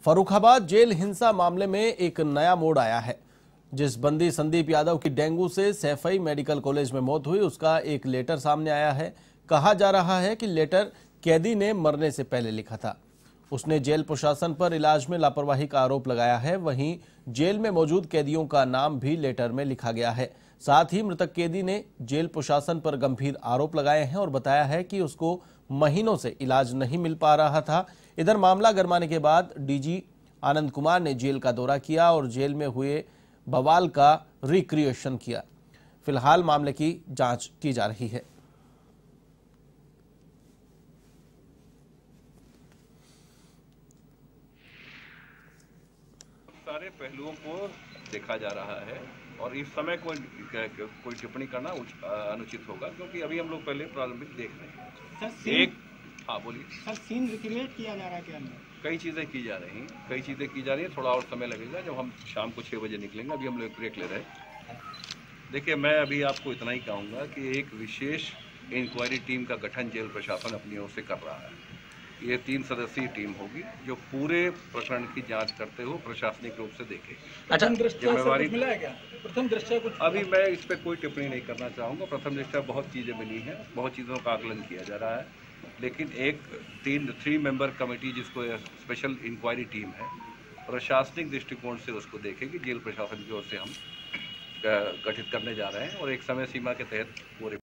Farrukhabad jail हिंसा मामले में एक नया मोड़ आया है। जिस बंदी संदीप यादव की डेंगू से सैफई मेडिकल कॉलेज में मौत हुई, उसका एक लेटर सामने आया है। कहा जा रहा है कि लेटर कैदी ने मरने से पहले लिखा था। उसने जेल प्रशासन पर इलाज में लापरवाही का आरोप लगाया है। वहीं जेल में मौजूद कैदियों का नाम भी लेटर में लिखा गया है। साथ ही मृतक कैदी ने जेल प्रशासन पर गंभीर आरोप लगाए हैं और बताया है कि उसको महीनों से इलाज नहीं मिल पा रहा था। इधर मामला गरमाने के बाद डीजी आनंद कुमार ने जेल का दौरा किया और जेल में हुए बवाल का रिक्रिएशन किया। फिलहाल मामले की जांच की जा रही है। सारे पहलुओं को देखा जा रहा है और इस समय कोई टिप्पणी करना अनुचित होगा, क्योंकि अभी हम लोग पहले प्रारंभिक देख रहे हैं। हाँ बोलिए सर, सीन रिक्रिएट किया जा रहा है क्या? कई चीज़ें की जा रही हैं, थोड़ा और समय लगेगा। जब हम शाम को 6 बजे निकलेंगे, अभी हम लोग ब्रेक ले रहे हैं। देखिए, मैं अभी आपको इतना ही कहूँगा कि एक विशेष इंक्वायरी टीम का गठन जेल प्रशासन अपनी ओर से कर रहा है। ये 3 सदस्यीय टीम होगी जो पूरे प्रकरण की जांच करते हुए प्रशासनिक रूप से देखेगी। अच्छा, जिम्मेवारी मिला है क्या? प्रथम दृष्टया कुछ अभी मैं इस पर कोई टिप्पणी नहीं करना चाहूँगा। प्रथम दृष्टया बहुत चीज़ें मिली हैं, बहुत चीज़ों का आकलन किया जा रहा है, लेकिन एक 3 मेंबर कमेटी जिसको स्पेशल इंक्वायरी टीम है, प्रशासनिक दृष्टिकोण से उसको देखेगी। जेल प्रशासन की ओर से हम गठित करने जा रहे हैं और एक समय सीमा के तहत वो